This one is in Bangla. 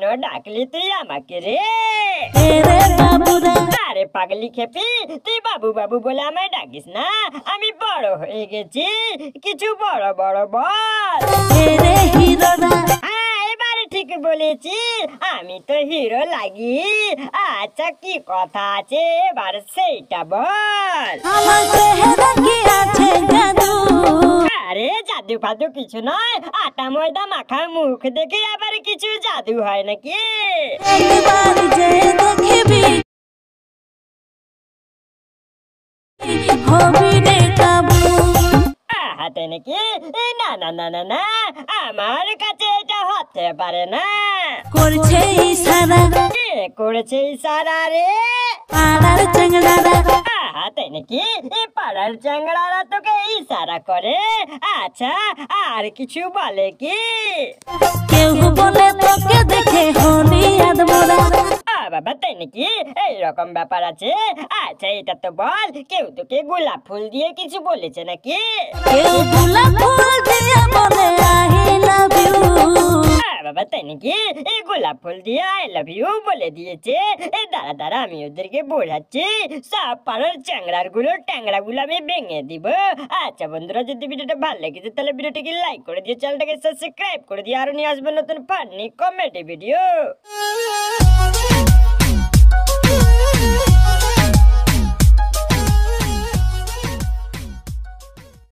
ডাকলি তুই আমাকে রে? আরে পাগলি খেপি, তুই বাবু বাবু বলে আমায় ডাকিস না। আমি বড় হয়ে গেছি, কিছু বড় বড় বল। হ্যাঁ, এবারে ঠিক বলেছি, আমি তো হিরো লাগি। আচ্ছা, কি কথা আছে এবার সেইটা বল। আরে জাদু ফাদু কিছু নয়, আটা ময়দা মাখা মুখ দেখে আবার কিছু জাদু হয় নাকি? হাতে নাকি? না না না না না, আমার কাছে এটা হতে পারে না। করছে ইশারা, কে করেছে ইশারা রে? পাড়ার চ্যাংড়ারা। হাতে নাকি? পাড়ার চ্যাংড়ারা তোকে ইশারা করে? আচ্ছা, আর কিছু বলে কি? কেউ বলে তোকে দেখে হলি আদমরা। বাবা, তাই নাকি? এইরকম ব্যাপার আছে? আচ্ছা, এটা তো বল, কেউ তোকে গোলাপ ফুল দিয়ে কিছু বলেছে নাকি? কেউ গোলাপ ফুল দিয়ে বলে আই লাভ ইউ। বাবা, তাই নাকি? এই গোলাপ ফুল দিয়ে আই লাভ ইউ বলে দিয়েছে? দাঁড়া দাঁড়া, আমি ওদেরকে বোঝাচ্ছি। সব পাড়ার ট্যাংরা গুলো আমি ভেঙে দিব। আচ্ছা বন্ধুরা, যদি ভিডিওটা ভালো লেগেছে তাহলে ভিডিওটিকে লাইক করে দিয়ে চ্যানেলটাকে সাবস্ক্রাইব করে দিয়ে আরো নিয়ে আসবো নতুন ফানি কমেডি ভিডিও।